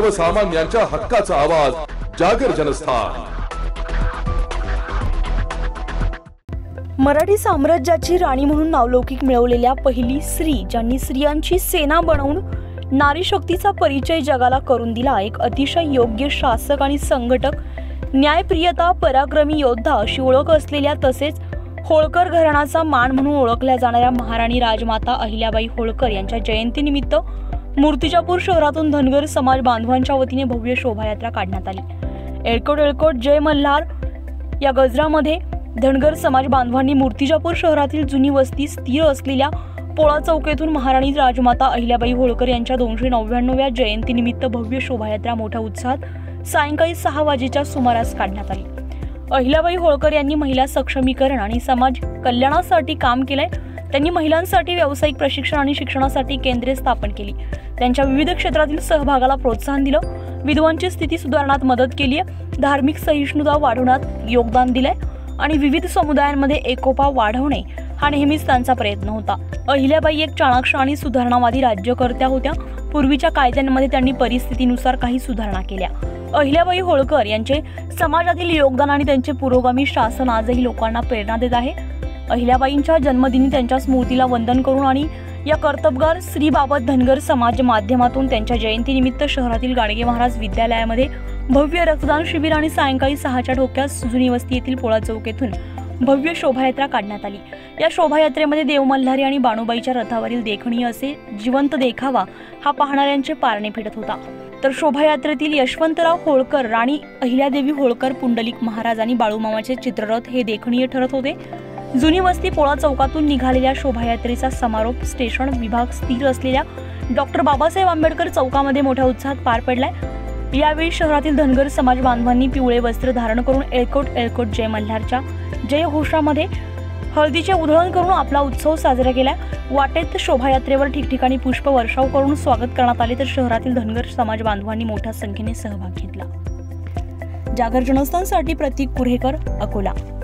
सर्वसामान्यांच्या हक्काचा आवाज जागर जनस्थान। मराठी साम्राज्याची राणी म्हणून नावलौकिक मिळवलेल्या पहिली स्त्री, ज्यांनी स्त्रियांची सेना बनवून नारी शक्तीचा परिचय जगाला करून दिला, एक अतिशय योग्य शासक आणि संघटक, न्यायप्रियता, पराक्रमी योद्धा अशी ओळख असलेल्या, तसेच होळकर घराण्याचा मान म्हणून ओळखल्या जाणाऱ्या महाराणी राजमाता अहिल्याबाई होळकर यांच्या जयंतीनिमित्त मूर्तिजापूर शहरातून धनगर समाज बांधवांच्या वतीने भव्य शोभायात्रा काढण्यात आली। एळकोट एळकोट जय मल्हार या गजरामध्ये धनगर समाज बांधवांनी मूर्तिजापूर शहरातील जुनी वस्ती स्थिर असलेल्या पोळा चौकातून महाराणी राजमाता अहिल्याबाई होळकर यांच्या 299व्या जयंतीनिमित्त भव्य शोभायात्रा मोठ्या उत्साहात सायंकाळी 6 वाजेच्या सुमारास काढण्यात आली। अहिल्याबाई होळकर यांनी महिला सक्षमीकरण आणि समाज कल्याणासाठी काम केले। त्यांनी महिलांसाठी व्यावसायिक प्रशिक्षण आणि शिक्षणासाठी केंद्रे स्थापन केली। त्यांच्या विविध क्षेत्रातील सहभागाला प्रोत्साहन दिलं, विधवांची स्थिती सुधारण्यात मदत केली, धार्मिक सहिष्णुता वाढवण्यात योगदान दिले आणि विविध समुदायांमध्ये एकोपा वाढवणे हा नेहमीच त्यांचा प्रयत्न होता। अहिल्याबाई एक चाणाक्ष आणि सुधारणावादी राज्यकर्त्या होत्या। पूर्वीच्या कायद्यांमध्ये त्यांनी परिस्थितीनुसार काही सुधारणा केल्या। अहिल्याबाई होळकर यांचे समाजातील योगदान आणि त्यांचे पुरोगामी शासन आजही लोकांना प्रेरणा देत आहे। अहिल्याबाईंच्या जन्मदिनी त्यांच्या स्मृतीला वंदन करून आणि या कर्तबगार स्त्रीबाबत धनगर समाज माध्यमातून त्यांच्या जयंतीनिमित्त शहरातील गाडगे महाराज विद्यालयामध्ये भव्य रक्तदान शिबिर आणि सायंकाळी 6च्या ठोक्यास जुनी वस्ती येथील पोळा चौक येथून भव्य शोभायात्रा काढण्यात आली। या शोभायात्रेमध्ये देव मल्हारी आणि बाणूबाईच्या रथावरील देखणी असे जिवंत देखावा हा पाहणाऱ्यांचे पारणे फिरत होता। तर शोभायात्रेतील यशवंतराव होळकर, राणी अहिल्यादेवी होळकर, पुंडलिक महाराज आणि बाळूमामाचे चित्ररथ हे देखणीय ठरत होते। जुनी वस्ती पोळा चौकातून निघालेल्या शोभायात्रेचा समारोप स्टेशन विभाग स्थिर असलेल्या डॉक्टर बाबासाहेब आंबेडकर चौकामध्ये मोठ्या उत्साहात पार पडलाय। यावेळी शहरातील धनगर समाज बांधवांनी पिवळे वस्त्र धारण करून एळकोट एळकोट जय मल्हारच्या जय घोषामध्ये हळदीचे उधळण करून आपला उत्सव साजरा केला। वाटेत शोभायात्रेवर ठिकठिकाणी पुष्प वर्षाव करून स्वागत करण्यात आले, तर शहरातील धनगर समाज बांधवांनी मोठ्या संख्येने सहभाग घेतला। जागर जनस्थानसाठी प्रतीक कुरेकर, अकोला।